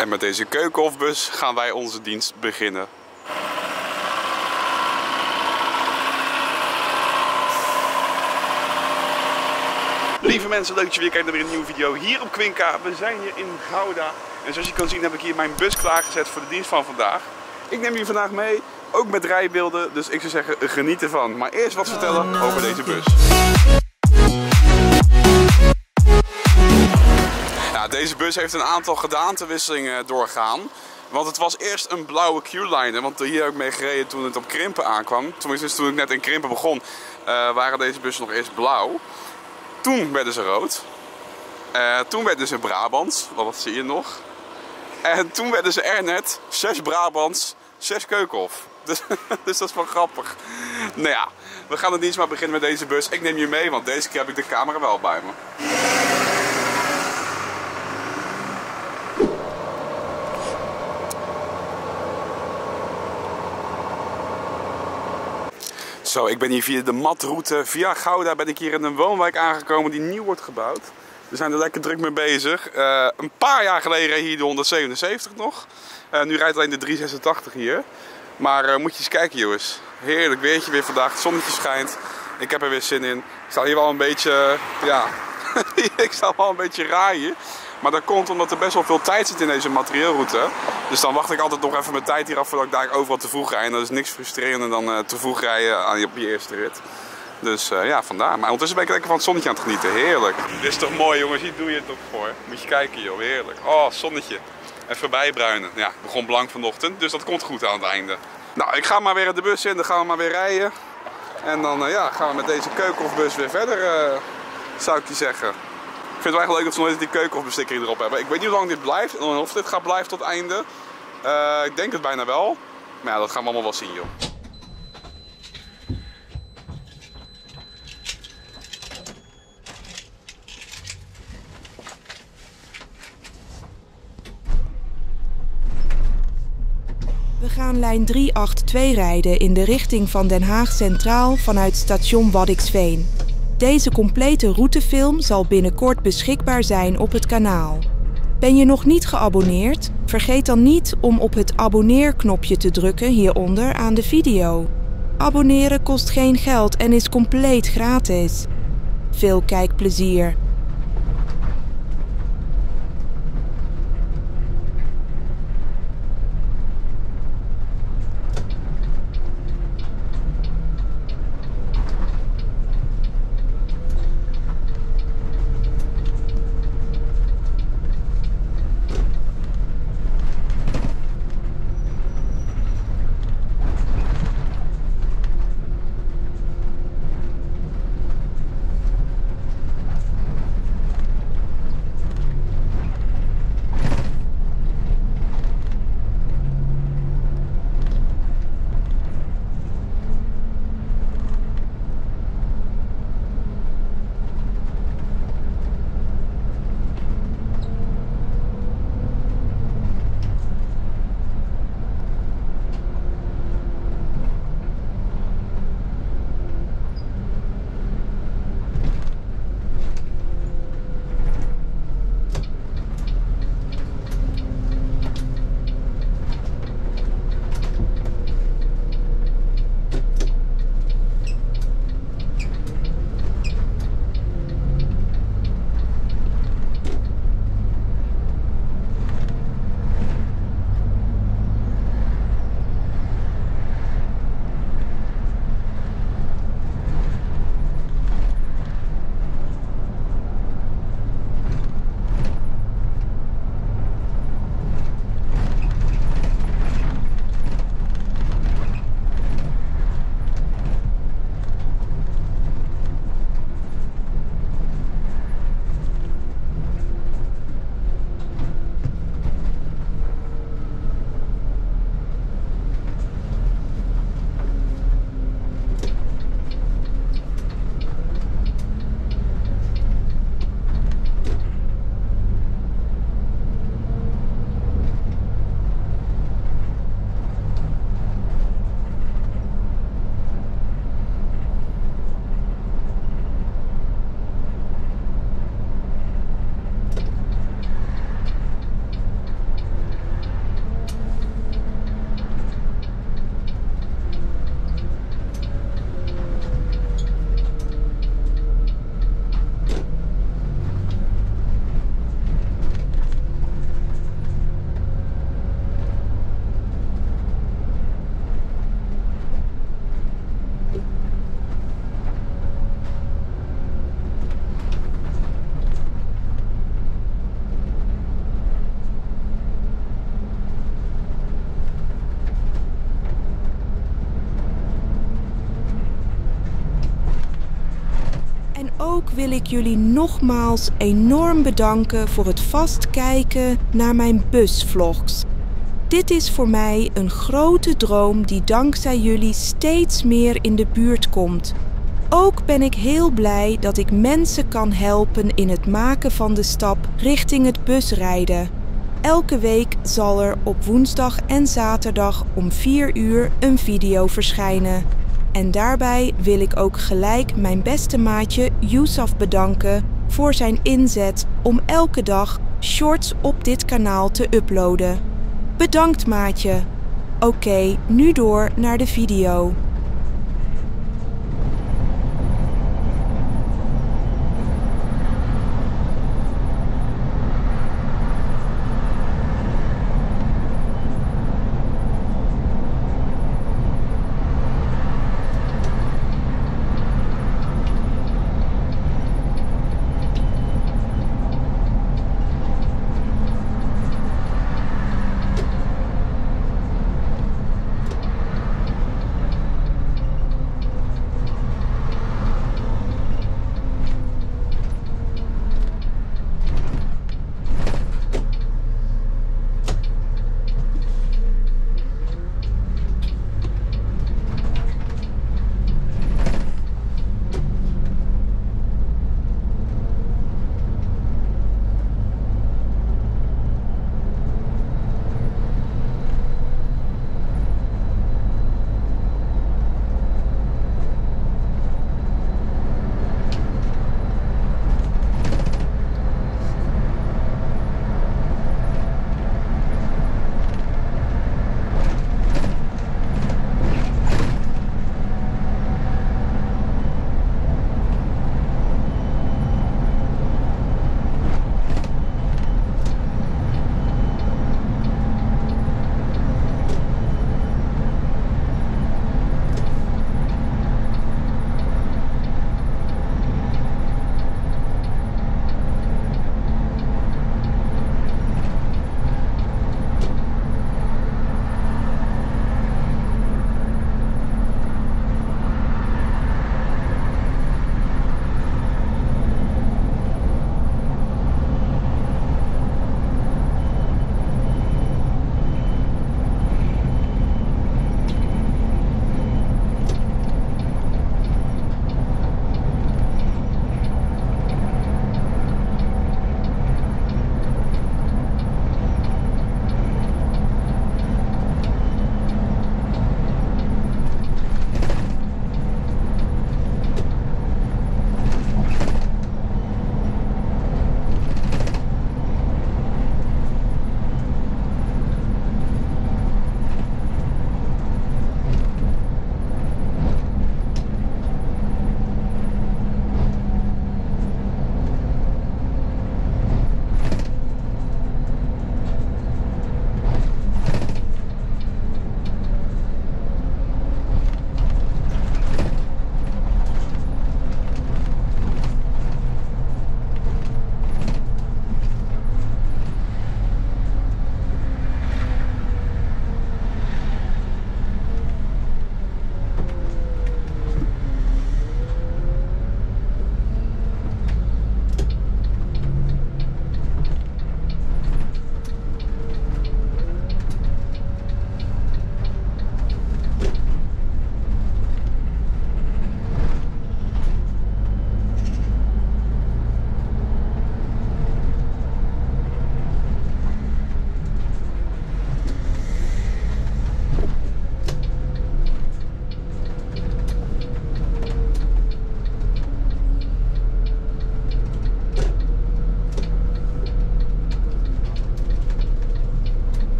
En met deze Keukenhofbus gaan wij onze dienst beginnen. Lieve mensen, leuk dat je weer kijkt naar weer een nieuwe video hier op Quinca. We zijn hier in Gouda. En zoals je kan zien heb ik hier mijn bus klaargezet voor de dienst van vandaag. Ik neem jullie vandaag mee, ook met rijbeelden. Dus ik zou zeggen, geniet ervan. Maar eerst wat vertellen over deze bus. Ja, deze bus heeft een aantal gedaantewisselingen doorgaan. Want het was eerst een blauwe Q-liner, want hier heb ik mee gereden toen het op Krimpen aankwam. Tenminste, toen ik net in Krimpen begon, waren deze bussen nog eerst blauw. Toen werden ze rood. Toen werden ze Brabants, want dat zie je nog. En toen werden ze er net 6 Brabants, 6 Keukenhof. Dus dat is wel grappig. Nou ja, we gaan de dienst maar beginnen met deze bus. Ik neem je mee, want deze keer heb ik de camera wel bij me. Zo, ik ben hier via de matroute, via Gouda ben ik hier in een woonwijk aangekomen die nieuw wordt gebouwd. We zijn er lekker druk mee bezig. Een paar jaar geleden reed hier de 177 nog. Nu rijdt alleen de 386 hier. Maar moet je eens kijken jongens. Heerlijk weertje weer vandaag, het zonnetje schijnt. Ik heb er weer zin in. Ik sta hier wel een beetje, ja, ik sta wel een beetje raaien. Maar dat komt omdat er best wel veel tijd zit in deze materieelroute. Dus dan wacht ik altijd nog even mijn tijd hier af voordat ik daar overal te vroeg rijd. En dat is niks frustrerender dan te vroeg rijden op je eerste rit. Dus ja, vandaar. Maar ondertussen ben ik lekker van het zonnetje aan het genieten. Heerlijk. Dit is toch mooi jongens, hier doe je het toch voor. Moet je kijken joh, heerlijk. Oh, zonnetje. Even bijbruinen. Ja, ik begon blank vanochtend, dus dat komt goed aan het einde. Nou, ik ga maar weer de bus in, dan gaan we maar weer rijden. En dan ja, gaan we met deze Keukenhofbus weer verder, zou ik je zeggen. Ik vind het wel eigenlijk leuk dat ze nooit die Keukenhofbesticker erop hebben. Ik weet niet hoe lang dit blijft en of dit gaat blijven tot het einde. Ik denk het bijna wel. Maar ja, dat gaan we allemaal wel zien joh. We gaan lijn 382 rijden in de richting van Den Haag Centraal vanuit station Waddinxveen. Deze complete routefilm zal binnenkort beschikbaar zijn op het kanaal. Ben je nog niet geabonneerd? Vergeet dan niet om op het abonneerknopje te drukken hieronder aan de video. Abonneren kost geen geld en is compleet gratis. Veel kijkplezier! wil ik jullie nogmaals enorm bedanken voor het vast kijken naar mijn busvlogs. Dit is voor mij een grote droom die dankzij jullie steeds meer in de buurt komt. Ook ben ik heel blij dat ik mensen kan helpen in het maken van de stap richting het busrijden. Elke week zal er op woensdag en zaterdag om 4 uur een video verschijnen. En daarbij wil ik ook gelijk mijn beste maatje Yousaf bedanken voor zijn inzet om elke dag shorts op dit kanaal te uploaden. Bedankt maatje. Oké, nu door naar de video.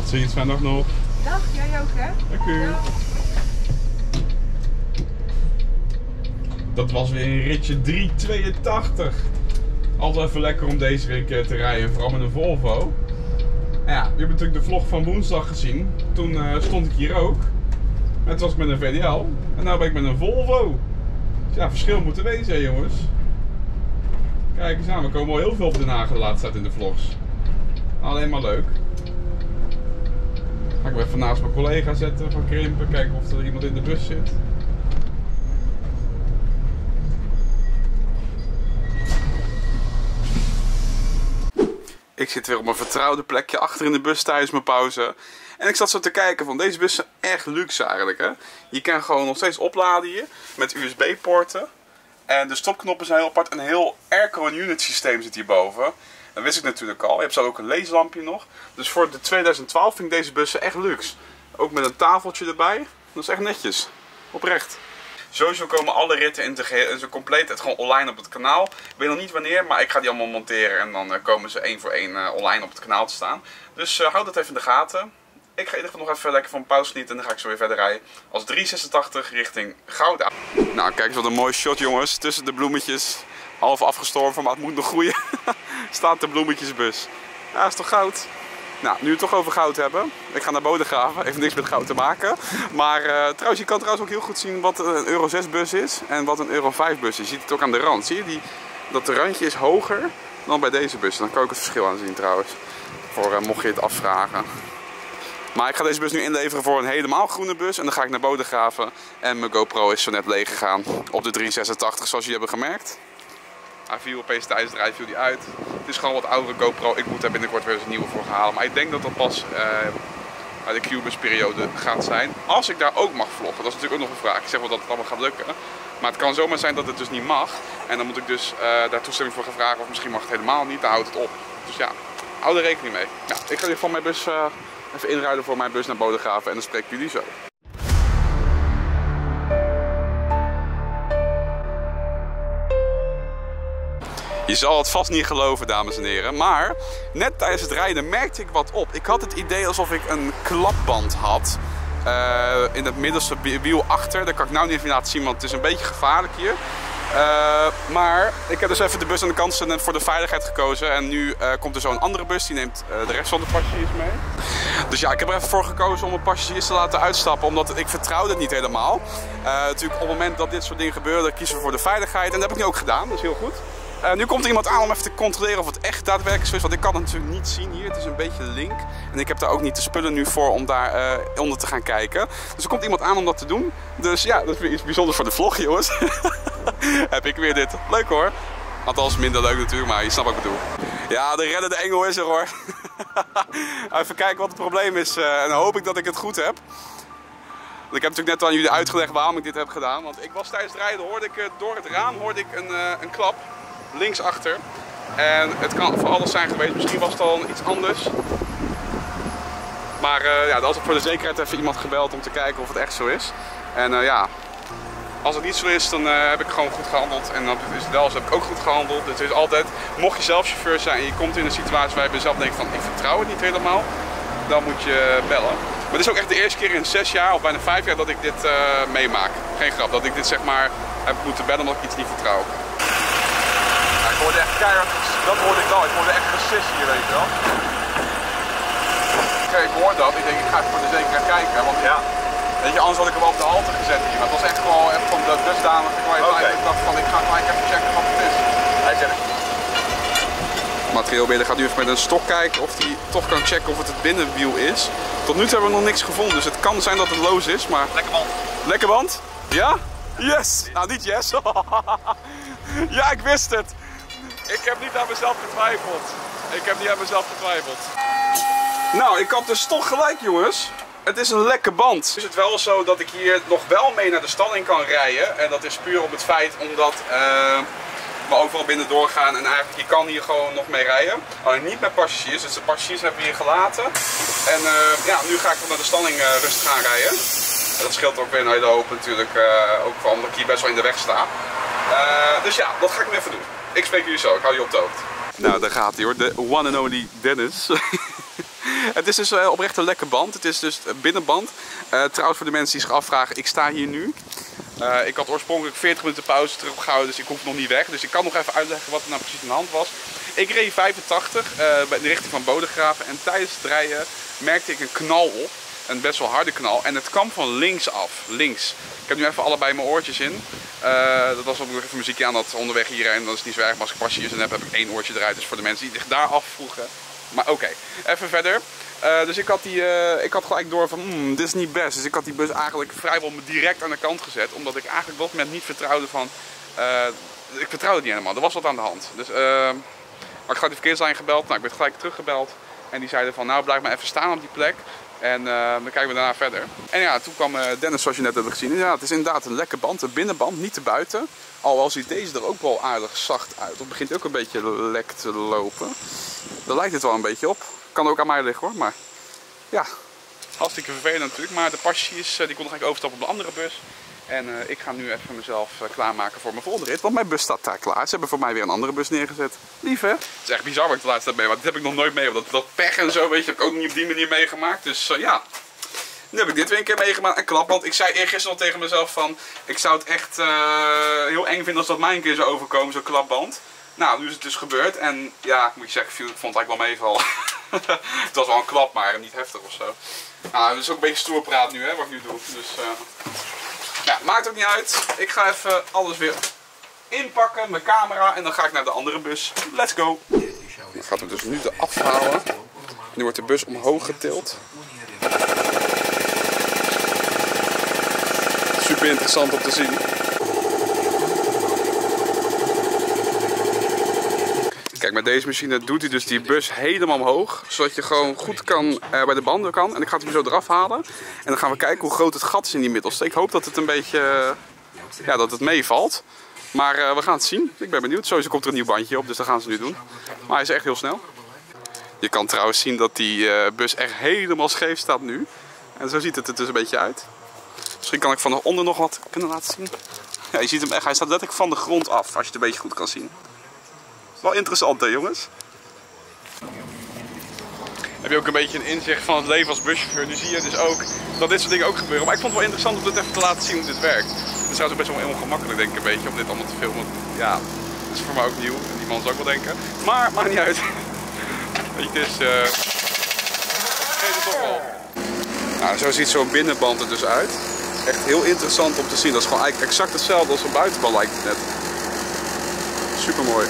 ziens, fijne dag nog. Dag, jij ook hè? Dank u. Ja. Dat was weer een ritje 382. Altijd even lekker om deze week te rijden, vooral met een Volvo. En ja, je hebt natuurlijk de vlog van woensdag gezien. Toen stond ik hier ook. En toen was ik met een VDL. En nu ben ik met een Volvo. Dus ja, verschil moet er wezen, hè, jongens. Kijk eens aan, we komen al heel veel op Den Haag de laatste tijd in de vlogs. Alleen maar leuk. Ga ik weer even naast mijn collega zetten van Krimpen, kijken of er iemand in de bus zit. Ik zit weer op mijn vertrouwde plekje achter in de bus tijdens mijn pauze. En ik zat zo te kijken van deze bussen echt luxe eigenlijk, hè. Je kan gewoon nog steeds opladen hier met USB-poorten. En de stopknoppen zijn heel apart. Een heel airco en unit systeem zit hierboven. Dat wist ik natuurlijk al. Je hebt zo ook een leeslampje nog. Dus voor de 2012 vind ik deze bussen echt luxe. Ook met een tafeltje erbij. Dat is echt netjes. Oprecht. Sowieso komen alle ritten in zijn compleetheid gewoon online op het kanaal. Ik weet nog niet wanneer, maar ik ga die allemaal monteren. En dan komen ze één voor één online op het kanaal te staan. Dus houd dat even in de gaten. Ik ga in ieder geval nog even lekker van pauze genieten. En dan ga ik zo weer verder rijden. Als 386 richting Gouda. Nou, kijk eens wat een mooi shot, jongens. Tussen de bloemetjes. Half afgestorven, maar het moet nog groeien. Staat de bloemetjesbus. Ja, is toch goud? Nou, nu we het toch over goud hebben. Ik ga naar Bodegraven. Heeft niks met goud te maken. Maar trouwens, je kan trouwens ook heel goed zien wat een Euro 6 bus is. En wat een Euro 5 bus is. Je ziet het ook aan de rand. Zie je? Dat de randje is hoger dan bij deze bus. Dan kan ik het verschil aan zien trouwens. Voor mocht je het afvragen. Maar ik ga deze bus nu inleveren voor een helemaal groene bus. En dan ga ik naar Bodegraven. En mijn GoPro is zo net leeg gegaan. Op de 386 zoals jullie hebben gemerkt. Hij viel opeens tijdens het rijden viel die uit. Het is gewoon wat oudere GoPro. Ik moet daar binnenkort weer eens een nieuwe voor gaan halen. Maar ik denk dat dat pas bij de Q-bus periode gaat zijn. Als ik daar ook mag vloggen. Dat is natuurlijk ook nog een vraag. Ik zeg wel dat het allemaal gaat lukken. Maar het kan zomaar zijn dat het dus niet mag. En dan moet ik dus daar toestemming voor gaan vragen. Of misschien mag het helemaal niet. Dan houdt het op. Dus ja, hou er rekening mee. Nou, ik ga hier van mijn bus even inruilen voor mijn bus naar Bodegraven. En dan spreek ik jullie zo. Je zal het vast niet geloven, dames en heren, maar net tijdens het rijden merkte ik wat op. Ik had het idee alsof ik een klapband had in het middelste wiel achter. Dat kan ik nou niet even laten zien, want het is een beetje gevaarlijk hier. Maar ik heb dus even de bus aan de kant gezet en voor de veiligheid gekozen. En nu komt er zo'n andere bus, die neemt de rest van de passagiers mee. Dus ja, ik heb er even voor gekozen om een passagiers te laten uitstappen, omdat ik vertrouwde het niet helemaal. Natuurlijk op het moment dat dit soort dingen gebeuren, kiezen we voor de veiligheid. En dat heb ik nu ook gedaan, dat is heel goed. Nu komt er iemand aan om even te controleren of het echt daadwerkelijk zo is. Want ik kan het natuurlijk niet zien hier. Het is een beetje link. En ik heb daar ook niet de spullen nu voor om daar onder te gaan kijken. Dus er komt iemand aan om dat te doen. Dus ja, dat is weer iets bijzonders voor de vlog, jongens. Heb ik weer dit. Leuk hoor. Althans minder leuk natuurlijk, maar je snapt wat ik bedoel. Ja, de reddende engel is er hoor. Even kijken wat het probleem is. En dan hoop ik dat ik het goed heb. Ik heb natuurlijk net aan jullie uitgelegd waarom ik dit heb gedaan. Want ik was tijdens het rijden, hoorde ik door het raam een klap. Linksachter. En het kan voor alles zijn geweest. Misschien was het al iets anders. Maar ja, dan had ik voor de zekerheid even iemand gebeld om te kijken of het echt zo is. En ja, als het niet zo is, dan heb ik gewoon goed gehandeld. En dan is het wel zo, heb ik ook goed gehandeld. Dus het is altijd, mocht je zelf chauffeur zijn en je komt in een situatie waar je zelf denkt van ik vertrouw het niet helemaal, dan moet je bellen. Maar het is ook echt de eerste keer in 6 jaar of bijna 5 jaar dat ik dit meemaak. Geen grap, dat ik dit zeg maar heb moeten bellen omdat ik iets niet vertrouw. Ik hoorde echt keihard, dat hoorde ik wel. Ik hoorde echt gesis hier, weet je wel. Oké, ik hoor dat. Ik denk, ik ga even voor de zekerheid kijken. Want ja, weet je, anders had ik hem op de halte gezet hier. Maar het was echt gewoon even van de dusdanig. Ik dacht van, ik ga gelijk even checken wat het is. Hij zegt materieelbeheerder gaat nu even met een stok kijken of hij toch kan checken of het het binnenwiel is. Tot nu toe hebben we nog niks gevonden, dus het kan zijn dat het loos is, maar... Lekker band. Lekker band? Ja? Yes! Nou, niet yes. Ja, ik wist het. Ik heb niet aan mezelf getwijfeld. Nou, ik had dus toch gelijk, jongens. Het is een lekke band. Is het wel zo dat ik hier nog wel mee naar de stalling kan rijden. En dat is puur op het feit omdat we overal binnen doorgaan. En eigenlijk, je kan hier gewoon nog mee rijden. Alleen niet met passagiers. Dus de passagiers hebben we hier gelaten. En ja, nu ga ik naar de stalling rustig gaan rijden. En dat scheelt ook weer een hele hoop natuurlijk. Ook vooral omdat ik hier best wel in de weg sta. Dus ja, dat ga ik nu even doen. Ik spreek jullie zo, ik hou je op de hoogte. Nou, daar gaat hij hoor, de one and only Dennis. Het is dus oprecht een lekke band. Het is dus een binnenband. Trouwens, voor de mensen die zich afvragen, ik sta hier nu. Ik had oorspronkelijk 40 minuten pauze teruggehouden, dus ik hoef nog niet weg. Dus ik kan nog even uitleggen wat er nou precies aan de hand was. Ik reed 85 in de richting van Bodegraven en tijdens het rijden merkte ik een knal op. Een best wel harde knal. En het kwam van links af. Links. Ik heb nu even allebei mijn oortjes in. Dat was ook nog even muziekje aan dat onderweg hierheen. Dat is niet zo erg, maar als ik passagiers in heb ik één oortje eruit. Dus voor de mensen die zich daar afvroegen. Maar oké, even verder. Dus ik had gelijk door van, dit is niet best. Dus ik had die bus eigenlijk vrijwel direct aan de kant gezet. Omdat ik eigenlijk op dat moment niet vertrouwde van... ik vertrouwde niet helemaal. Er was wat aan de hand. Dus maar ik had de verkeerslijn gebeld. Nou, ik werd gelijk teruggebeld. En die zeiden van, nou blijf maar even staan op die plek. En dan kijken we daarna verder. En ja, toen kwam Dennis, zoals je net hebt gezien. Ja, het is inderdaad een lekke band, een binnenband, niet te buiten. Al ziet deze er ook wel aardig zacht uit. Het begint ook een beetje lek te lopen. Daar lijkt het wel een beetje op. Kan ook aan mij liggen hoor, maar ja. Hartstikke vervelend natuurlijk. Maar de passagiers die konden gelijk overstappen op een andere bus. En ik ga nu even mezelf klaarmaken voor mijn volgende rit. Want mijn bus staat daar klaar. Ze hebben voor mij weer een andere bus neergezet. Lief hè? Het is echt bizar wat ik de laatste tijd mee. Want dit heb ik nog nooit mee. Want dat pech en zo, weet je, heb ik ook niet op die manier meegemaakt. Dus ja. Nu heb ik dit weer een keer meegemaakt. En klap. Want ik zei eergisteren nog tegen mezelf van... Ik zou het echt heel eng vinden als dat mij een keer zou overkomen. Zo'n klapband. Nou, nu is het dus gebeurd. En ja, moet je zeggen, ik vond het eigenlijk wel meevallen. Het was wel een klap, maar niet heftig of zo. Nou, het is ook een beetje stoerpraat nu, hè, wat ik nu doe. Dus... ja, maakt ook niet uit. Ik ga even alles weer inpakken, mijn camera, en dan ga ik naar de andere bus. Let's go! Dan gaat hem dus nu eraf halen. Nu wordt de bus omhoog getild. Super interessant om te zien. Kijk, met deze machine doet hij dus die bus helemaal omhoog. Zodat je gewoon goed kan bij de banden kan. En ik ga het hem zo eraf halen. En dan gaan we kijken hoe groot het gat is in die middelste. Ik hoop dat het een beetje ja, dat het meevalt. Maar we gaan het zien. Ik ben benieuwd. Sowieso komt er een nieuw bandje op, dus dat gaan ze nu doen. Maar hij is echt heel snel. Je kan trouwens zien dat die bus echt helemaal scheef staat nu. En zo ziet het er dus een beetje uit. Misschien kan ik van onder nog wat kunnen laten zien. Ja, je ziet hem echt. Hij staat letterlijk van de grond af, als je het een beetje goed kan zien. Wel interessant hè jongens. Heb je ook een beetje een inzicht van het leven als buschauffeur. Nu zie je dus ook dat dit soort dingen ook gebeuren. Maar ik vond het wel interessant om dit even te laten zien hoe dit werkt. Het is trouwens ook best wel ongemakkelijk denk ik een beetje om dit allemaal te filmen. Ja, dat is voor mij ook nieuw. En die man zou ook wel denken. Maar maakt niet uit. Weet je, het is... geef het toch wel. Nou, zo ziet zo'n binnenband er dus uit. Echt heel interessant om te zien. Dat is gewoon eigenlijk exact hetzelfde als een buitenband lijkt het net. Super mooi.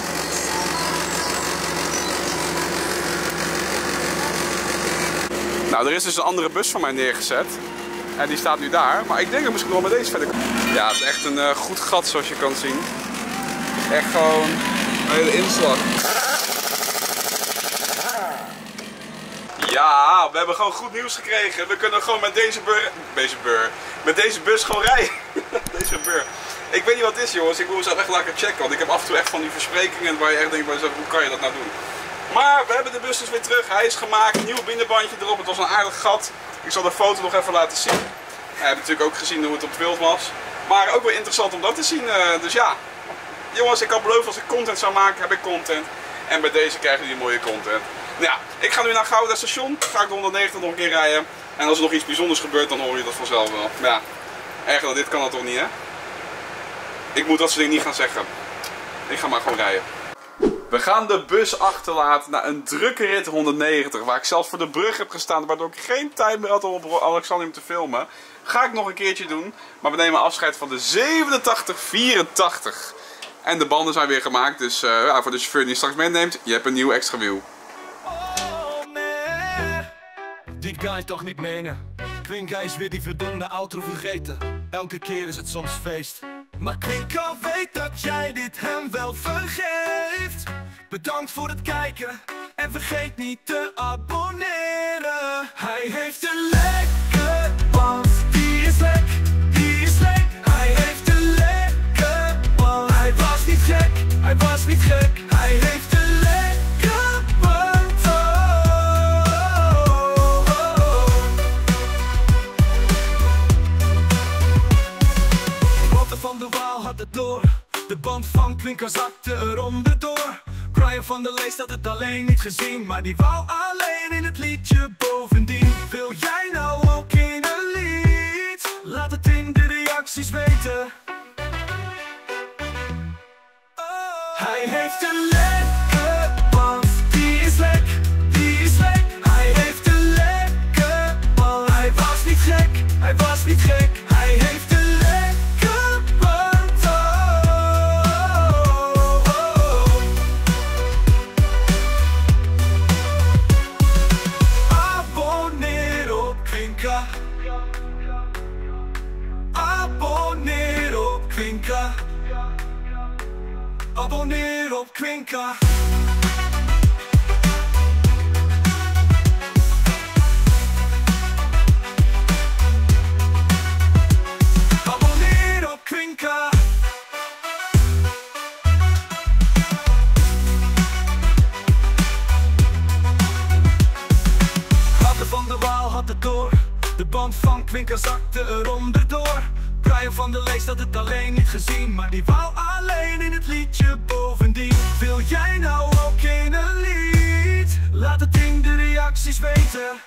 Nou, er is dus een andere bus van mij neergezet. En die staat nu daar. Maar ik denk dat misschien wel met deze verder kan. Ja, het is echt een goed gat zoals je kan zien. Echt gewoon een hele inslag. Ja, we hebben gewoon goed nieuws gekregen. We kunnen gewoon met met deze bus gewoon rijden. Deze beur. Ik weet niet wat het is jongens. Ik moet mezelf echt laten checken. Want ik heb af en toe echt van die versprekingen waar je echt denkt bij jezelf, hoe kan je dat nou doen? Maar we hebben de bus dus weer terug. Hij is gemaakt. Een nieuw binnenbandje erop. Het was een aardig gat. Ik zal de foto nog even laten zien. Je hebt natuurlijk ook gezien hoe het op beeld was. Maar ook wel interessant om dat te zien. Dus ja. Jongens, ik had beloofd als ik content zou maken, heb ik content. En bij deze krijgen jullie mooie content. Nou ja, ik ga nu naar Gouda station. Ga ik de 190 nog een keer rijden. En als er nog iets bijzonders gebeurt, dan hoor je dat vanzelf wel. Maar ja, erger dan dit kan dat toch niet, hè? Ik moet dat soort dingen niet gaan zeggen. Ik ga maar gewoon rijden. We gaan de bus achterlaten naar een drukke rit 190. Waar ik zelfs voor de brug heb gestaan. Waardoor ik geen tijd meer had om op Alexandrium te filmen. Ga ik nog een keertje doen. Maar we nemen afscheid van de 8784. En de banden zijn weer gemaakt. Dus ja, voor de chauffeur die straks meeneemt. Je hebt een nieuw extra wiel. Oh nee, die kan je toch niet menen. Klinka is weer die verdomde outro vergeten. Elke keer is het soms feest. Maar Klinka weet dat jij dit hem wel vergeeft. Bedankt voor het kijken en vergeet niet te abonneren. Hij heeft een lekker band, die is lek, die is lek. Hij heeft een lekker band, hij was niet gek, hij was niet gek. Hij heeft een lekker band, Walter van der Waal had het door. De band van Klinka zakte er onderdoor. Brian van der Leest had het alleen niet gezien, maar die wou alleen in het liedje bovendien. Wil jij nou ook in een lied? Laat het in de reacties weten. Hij heeft een lekker band, die is lek, die is lek. Hij heeft een lekker band, hij was niet gek, hij was niet gek. Hij heeft een lekker band, Abonneer op Quinca. Abonneer op Quinca. Abonneer op Quinca. Abonneer op Quinca. Hadden van der Waal had het door. De band van Quinca zakte er onderdoor. Brian van der Leest had het alleen niet gezien, maar die wou alleen in het liedje bovendien. Wil jij nou ook in een lied? Laat het in de reacties weten.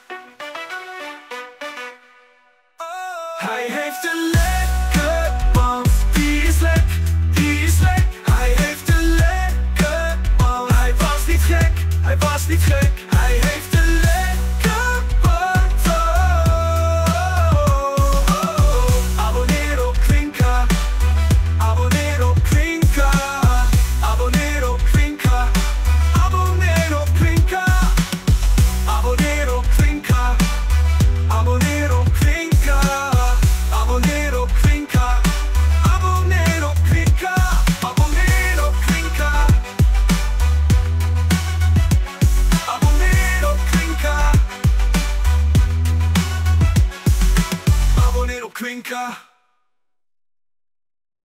Hij heeft een lekker band, die is lek, die is lek. Hij heeft een lekker band, hij was niet gek, hij was niet gek. Hij heeft een lekker band, Abonneer op Quinca. Abonneer op Quinca. Abonneer op Quinca. Abonneer op Quinca. Abonneer op Quinca. Abonneer op Quinca. Abonneer op Quinca. Abonneer op Quinca. Abonneer op Quinca. Abonneer op Quinca. Abonneer op Quinca.